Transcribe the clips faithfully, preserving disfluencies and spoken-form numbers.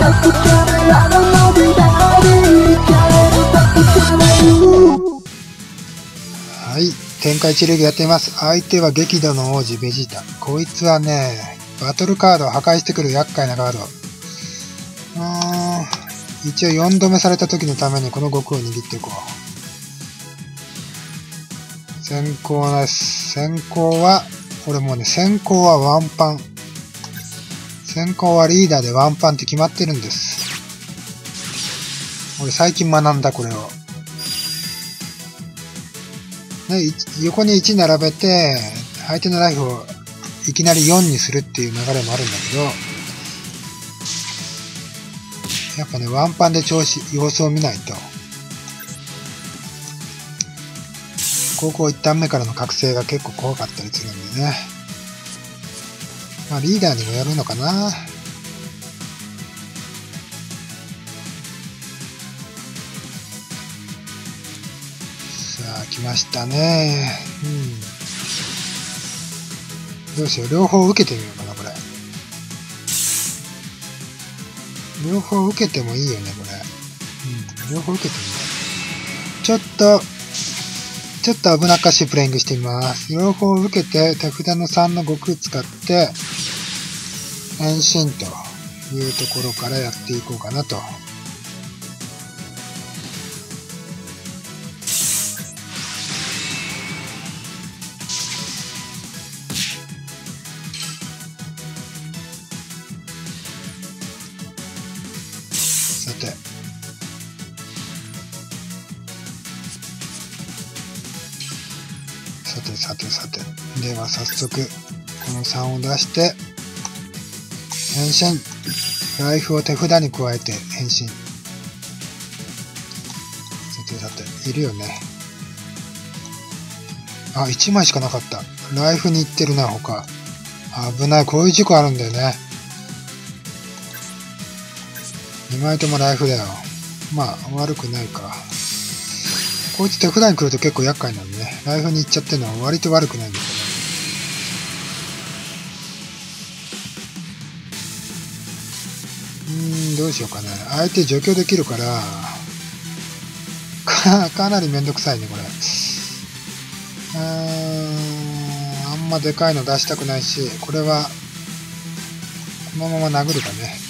はい、天下一流やっています。相手は激怒の王子ベジータ。こいつはね、バトルカードを破壊してくる厄介なカード。うーん、一応よんどめされた時のためにこの悟空を握っていこう。先行です。先行は、俺もうね、先行はワンパン。先行はリーダーでワンパンって決まってるんです。俺最近学んだこれを。ね、横にいち並べて、相手のライフをいきなりよんにするっていう流れもあるんだけど、やっぱね、ワンパンで調子、様子を見ないと。高校いちターン目からの覚醒が結構怖かったりするんでね。まあリーダーにもやるのかな。さあ、来ましたね。うん。どうしよう、両方受けてみようかな、これ。両方受けてもいいよね、これ。うん、両方受けてみよう。ちょっと、ちょっと危なっかしいプレイングしてみます。両方受けて、手札のさんの悟空使って、変身というところからやっていこうかなと。さて。さてさてさて。では早速、このさんを出して、変身。ライフを手札に加えて変身。さてさて、いるよね。あ、いちまいしかなかった。ライフに行ってるな、他。危ない。こういう事故あるんだよね。にまいともライフだよ。まあ、悪くないか。こいつ手札に来ると結構厄介なんでね。ライフに行っちゃってるのは割と悪くないんですよね。うーん、どうしようかね。相手除去できるから、か、かなりめんどくさいね、これ。うーん、あんまでかいの出したくないし、これは、このまま殴るかね。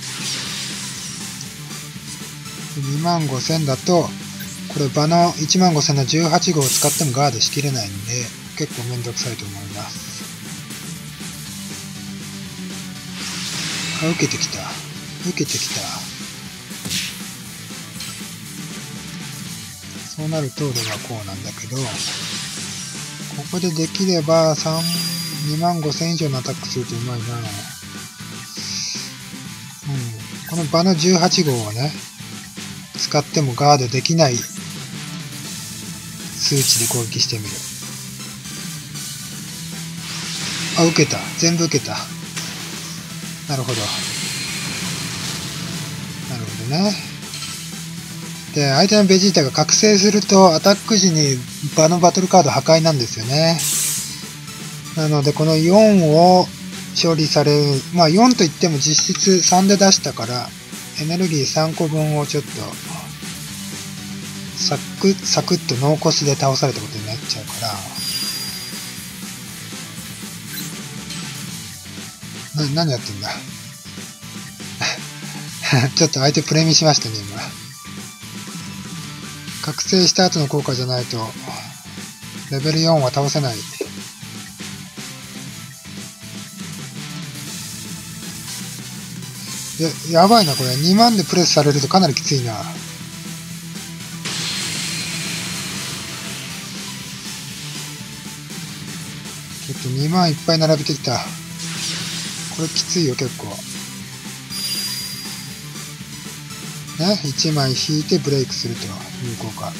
にまんごせんだと、これ場のいちまんごせんのじゅうはち号を使ってもガードしきれないんで、結構めんどくさいと思います。あ、受けてきた。受けてきた。そうなると俺はこうなんだけど、ここでできればにまんごせん以上のアタックするとうまいな。うん。この場のじゅうはち号をね、使ってもガードできない数値で攻撃してみる。あ、受けた。全部受けた。なるほど。なるほどね。で、相手のベジータが覚醒すると、アタック時に場のバトルカード破壊なんですよね。なので、このよんを処理される。まあよんといっても実質さんで出したから、エネルギーさんこぶんをちょっと、サクッ、サクッとノーコスで倒されたことになっちゃうから、な、何やってんだちょっと相手プレミしましたね、今。覚醒した後の効果じゃないと、レベルよんは倒せない。や、やばいな、これ。にまんでプレスされるとかなりきついな。ちょっとにまんいっぱい並べてきた。これきついよ、結構。ね、いちまい引いてブレイクするという効果。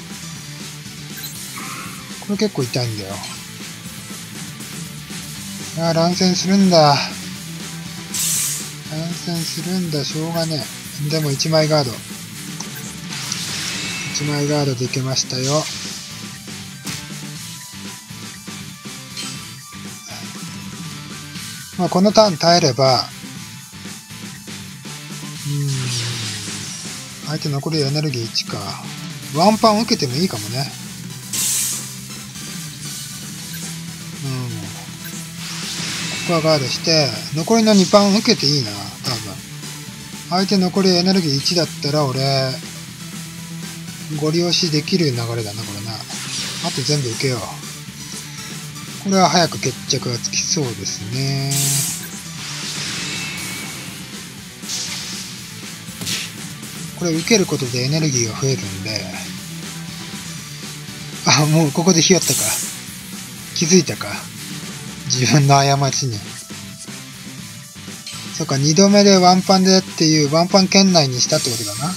これ結構痛いんだよ。ああ、乱戦するんだ。乱戦するんだ、しょうがねえ。でもいちまいガード。いちまいガードでいけましたよ。まあこのターン耐えれば、 ーん。相手残りエネルギーいちか。ワンパン受けてもいいかもね。うん。ここはガードして、残りのにパン受けていいな、多分。相手残りエネルギーいちだったら俺、ご利用しできる流れだな、これな。あと全部受けよう。これは早く決着がつきそうですね。これ受けることでエネルギーが増えるんで、あ、もうここでひよったか。気づいたか。自分の過ちに。そっか、二度目でワンパンでっていうワンパン圏内にしたってことだな。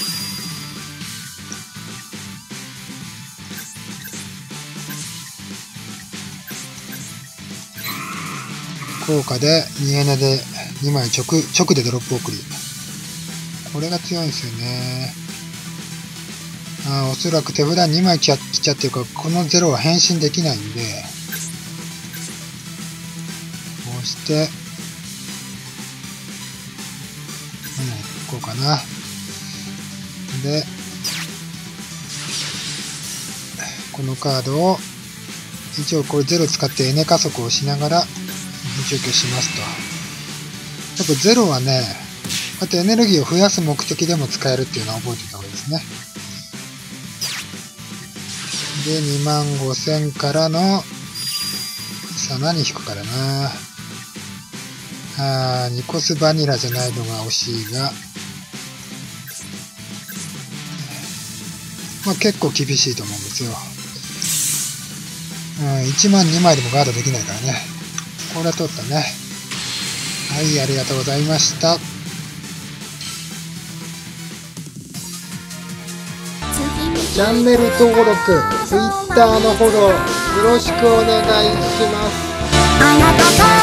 効果でにエネでにまい直、直でドロップ送り。これが強いんですよね。ああ、おそらく手札にまい来ちゃってるから、このゼロは変身できないんで、こうして、うん、こうかな。で、このカードを、一応これゼロ使ってエネ加速をしながら、除去しますと。やっぱゼロはね、こうやってエネルギーを増やす目的でも使えるっていうのは覚えておいた方がいいですね。で、にまんごせんからの、さあ何引くからな。あー、ニコスバニラじゃないのが惜しいが、まあ結構厳しいと思うんですよ。うん、いちまんにまいでもガードできないからね。これは通ったね。はい、ありがとうございました。チャンネル登録、Twitter のフォローよろしくお願いします。 あなたと